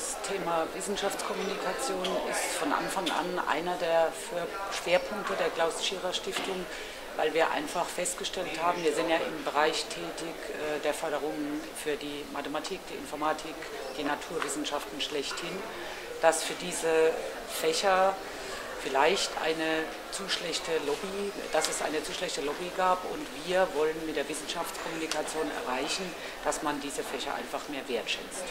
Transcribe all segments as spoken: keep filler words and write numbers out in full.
Das Thema Wissenschaftskommunikation ist von Anfang an einer der Schwerpunkte der Klaus-Tschira-Stiftung, weil wir einfach festgestellt haben, wir sind ja im Bereich tätig der Förderung für die Mathematik, die Informatik, die Naturwissenschaften schlechthin, dass für diese Fächer vielleicht eine zu schlechte Lobby, dass es eine zu schlechte Lobby gab, und wir wollen mit der Wissenschaftskommunikation erreichen, dass man diese Fächer einfach mehr wertschätzt.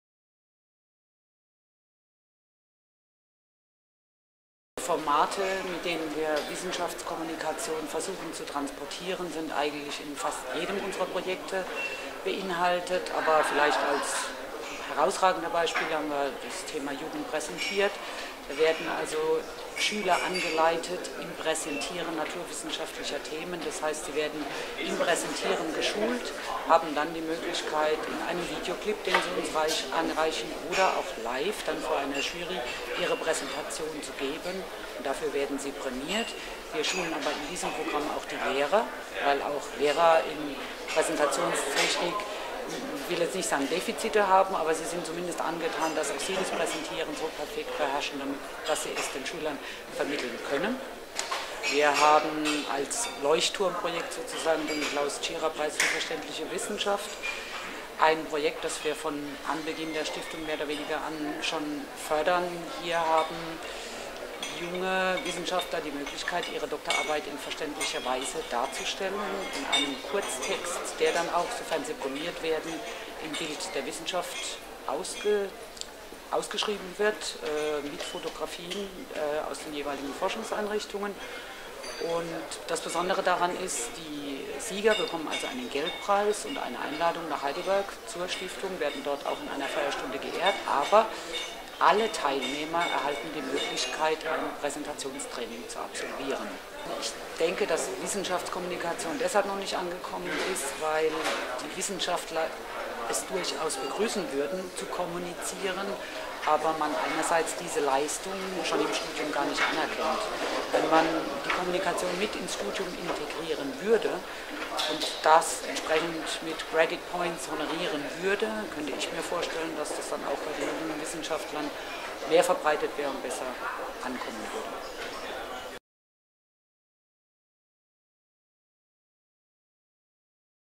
Formate, mit denen wir Wissenschaftskommunikation versuchen zu transportieren, sind eigentlich in fast jedem unserer Projekte beinhaltet, aber vielleicht als herausragender Beispiel haben wir das Thema Jugend präsentiert. Da werden also Schüler angeleitet im Präsentieren naturwissenschaftlicher Themen. Das heißt, sie werden im Präsentieren geschult, haben dann die Möglichkeit, in einem Videoclip, den sie uns anreichen, oder auch live dann vor einer Jury ihre Präsentation zu geben. Und dafür werden sie prämiert. Wir schulen aber in diesem Programm auch die Lehrer, weil auch Lehrer in Präsentationstechnik, ich will jetzt nicht sagen Defizite haben, aber sie sind zumindest angetan, dass auch sie das Präsentieren so perfekt beherrschen, damit, dass sie es den Schülern vermitteln können. Wir haben als Leuchtturmprojekt sozusagen den Klaus-Tschira-Preis für verständliche Wissenschaft. Ein Projekt, das wir von Anbeginn der Stiftung mehr oder weniger an schon fördern. Hier haben junge Wissenschaftler die Möglichkeit, ihre Doktorarbeit in verständlicher Weise darzustellen, in einem Kurztext, der dann auch, sofern sie prämiert werden, im Bild der Wissenschaft ausge, ausgeschrieben wird, äh, mit Fotografien äh, aus den jeweiligen Forschungseinrichtungen. Und das Besondere daran ist, die Sieger bekommen also einen Geldpreis und eine Einladung nach Heidelberg zur Stiftung, werden dort auch in einer Feierstunde geehrt, aber alle Teilnehmer erhalten die Möglichkeit, ein Präsentationstraining zu absolvieren. Ich denke, dass Wissenschaftskommunikation deshalb noch nicht angekommen ist, weil die Wissenschaftler es durchaus begrüßen würden, zu kommunizieren, aber man einerseits diese Leistung schon im Studium gar nicht anerkennt. Wenn man die Kommunikation mit ins Studium integrieren würde und das entsprechend mit Credit Points honorieren würde, könnte ich mir vorstellen, dass das dann auch bei den jungen Wissenschaftlern mehr verbreitet wäre und besser ankommen würde.